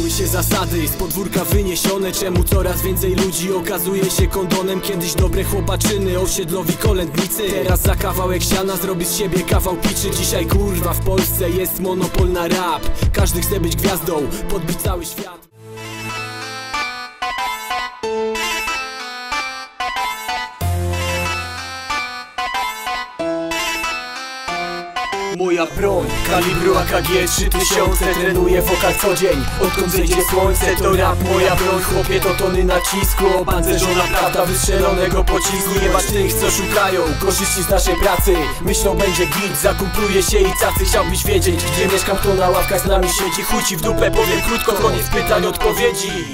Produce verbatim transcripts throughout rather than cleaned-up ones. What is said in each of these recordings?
Stały się zasady, z podwórka wyniesione. Czemu coraz więcej ludzi okazuje się kondonem? Kiedyś dobre chłopaczyny, osiedlowi kolędnicy. Teraz za kawałek siana zrobi z siebie kawał piczy. Dzisiaj kurwa w Polsce jest monopol na rap. Każdy chce być gwiazdą, podbić cały świat. Moja broń, kalibru A K G trzy tysiące. Trenuję wokal co dzień, odkąd zejdzie słońce. To rap, moja broń, chłopie, to tony nacisku. Opancerzona prawda wystrzelonego pocisku. Jebać tych, co szukają korzyści z naszej pracy. Myślą, będzie git, zakumpluje się i cacy. Chciałbyś wiedzieć, gdzie mieszkam, kto na ławkach z nami siedzi. Chuj ci w dupę, powiem krótko, koniec pytań, odpowiedzi.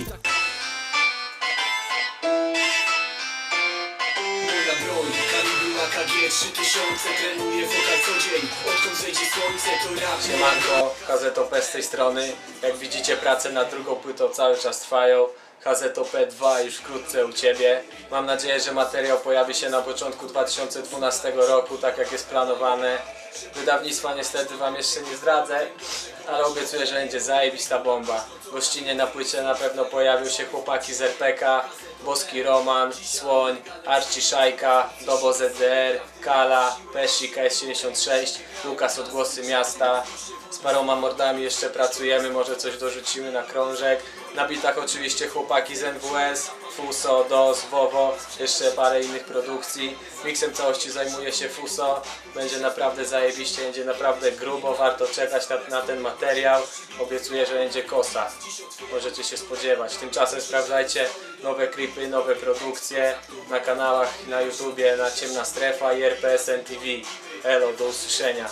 A K G trzy tysiące, trenuję wokal co dzień, odkąd zejdzie słońce, to rap. Siemanko, H Z O P z tej strony. Jak widzicie, prace nad drugą płytą cały czas trwają. H Z O P dwa już wkrótce u Ciebie. Mam nadzieję, że materiał pojawi się na początku dwa tysiące dwunastego roku, tak jak jest planowane. Wydawnictwa niestety Wam jeszcze nie zdradzę, ale obiecuję, że będzie zajebista bomba. Gościnnie na płycie na pewno pojawią się chłopaki z R P K, Boski Roman, Słoń, Arci Szajka, Dobo Z D R, Kala, Pesi K S siedemdziesiąt sześć, Lukas Odgłosy Miasta. Z paroma mordami jeszcze pracujemy, może coś dorzucimy na krążek. Na bitach oczywiście chłopaki z N W S, Fuso, Dos, Wowo, jeszcze parę innych produkcji. Miksem całości zajmuje się Fuso. Będzie naprawdę zajebiście, będzie naprawdę grubo, warto czekać na, na ten materiał. Obiecuję, że będzie kosa. Możecie się spodziewać. Tymczasem sprawdzajcie nowe klipy, nowe produkcje na kanałach na YouTubie, na Ciemna Strefa i R P S N T V. Elo, do usłyszenia.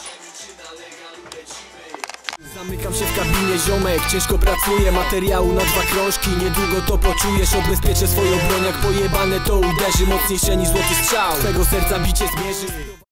Zamykam się w kabinie, ziomek, ciężko pracuję. Materiału na dwa krążki, niedługo to poczujesz. Odbezpieczę swoją broń, jak pojebane to uderzy. Mocniejsze niż złoty strzał, twego serca bicie zmierzy.